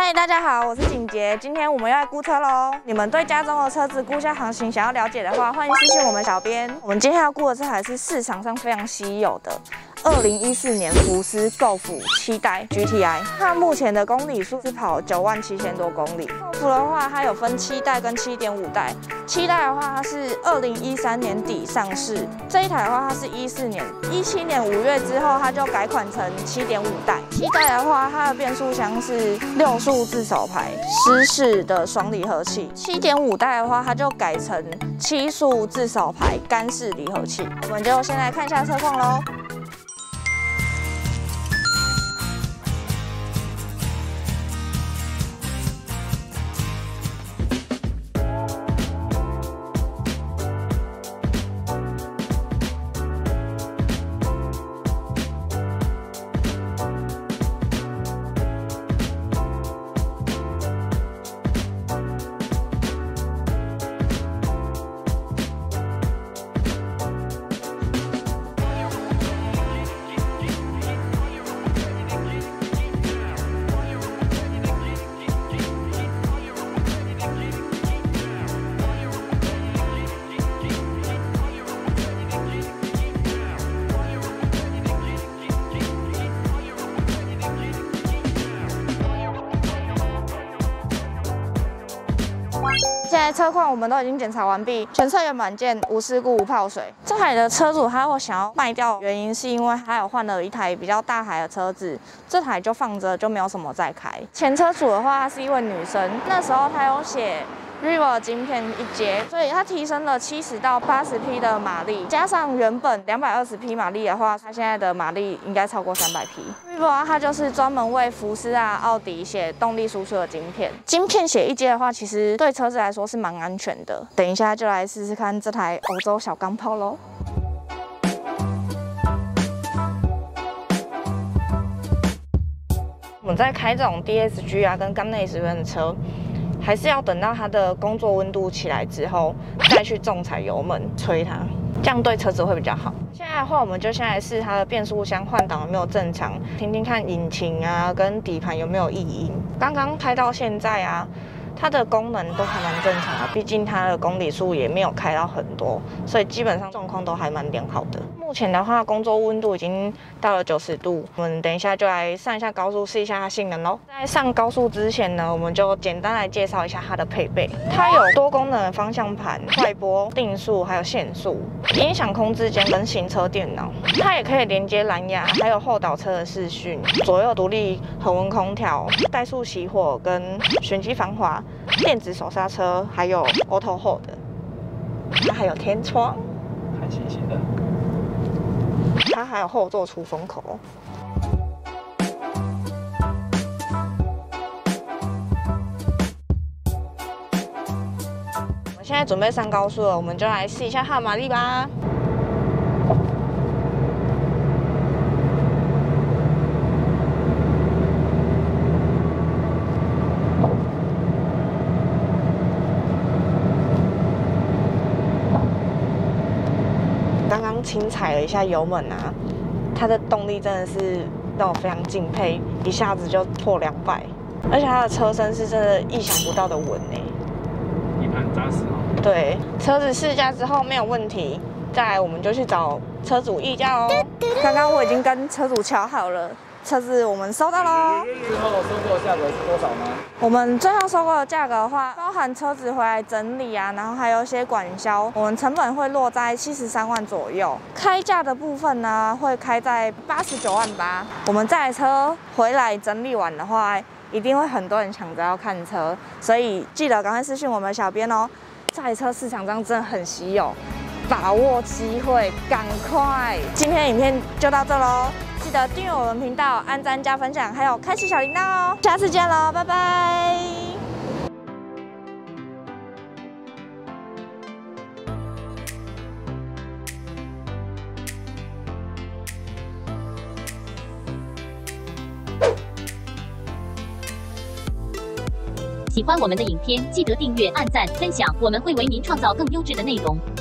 嗨，大家好，我是景杰，今天我们要来估车喽。你们对家中的车子估价行情想要了解的话，欢迎私讯我们小编。我们今天要估的这台是市场上非常稀有的2014年福斯 Golf 7代 GTI， 它目前的公里数是跑97000多公里。Golf 的话，它有分7代跟7.5代。7代的话，它是2013年底上市，这一台的话，它是14年，17年5月之后，它就改款成7.5代。7代的话，它的变速箱是6速自手排，湿式的双离合器。7.5代的话，它就改成7速自手排干式离合器。我们就先来看一下车况喽。现在车况我们都已经检查完毕，全车原版件，无事故无泡水。这台的车主他会想要卖掉，原因是因为他有换了一台比较大台的车子，这台就放着就没有什么在开。前车主的话，她是一位女生，那时候她有写Rivian 晶片一阶，所以它提升了70到80匹的马力，加上原本220匹马力的话，它现在的马力应该超过300匹。Rivian 它就是专门为福斯啊、奥迪写动力输出的晶片。晶片写一阶的话，其实对车子来说是蛮安全的。等一下就来试试看这台欧洲小钢炮喽。我们在开这种 DSG 啊跟缸内直喷的车，还是要等到它的工作温度起来之后，再去重踩油门吹它，这样对车子会比较好。现在的话，我们就先来试它的变速箱换挡有没有正常，听听看引擎啊跟底盘有没有异音。刚刚开到现在啊，它的功能都还蛮正常的，毕竟它的公里数也没有开到很多，所以基本上状况都还蛮良好的。目前的话，工作温度已经到了90度，我们等一下就来上一下高速，试一下它性能咯。在上高速之前呢，我们就简单来介绍一下它的配备。它有多功能的方向盘、快拨、定速，还有限速、音响控制键跟行车电脑。它也可以连接蓝牙，还有后导车的视讯、左右独立恒温空调、怠速熄火跟循迹防滑、电子手刹车，还有 Auto Hold。它还有天窗， 看新鲜的。 它还有后座出风口。我们现在准备上高速了，我们就来试一下它的马力吧。刚刚轻踩了一下油门啊，它的动力真的是让我非常敬佩，一下子就破200，而且它的车身是真的意想不到的稳哎， 底盘扎实哦。 对，车子试驾之后没有问题，再来我们就去找车主议价哦。刚刚我已经跟车主瞧好了。车子我们收到喽。 之后收购的价格是多少呢？ 我们最后收购的价格的话，包含车子回来整理啊，然后还有一些管销，我们成本会落在73万左右。开价的部分呢，会开在89万8。我们这台车回来整理完的话，一定会很多人抢着要看车，所以记得赶快私讯我们小编哦。这台车市场上真的很稀有，把握机会，赶快！今天的影片就到这喽。记得订阅我们频道、按赞加分享，还有开启小铃铛哦！下次见喽，拜拜！ 喜欢我们的影片，记得订阅、按赞、分享，我们会为您创造更优质的内容。